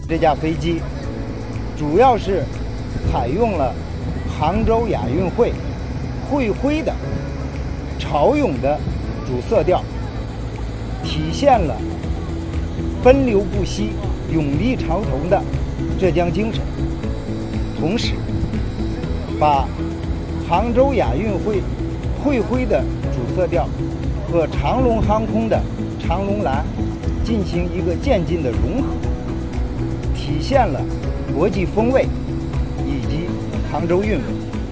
这架飞机主要是采用了杭州亚运会会徽的潮涌的主色调，体现了奔流不息、勇立潮头的浙江精神，同时把杭州亚运会会徽的主色调和长龙航空的长龙蓝进行一个渐进的融合，体现了国际风味以及杭州韵味。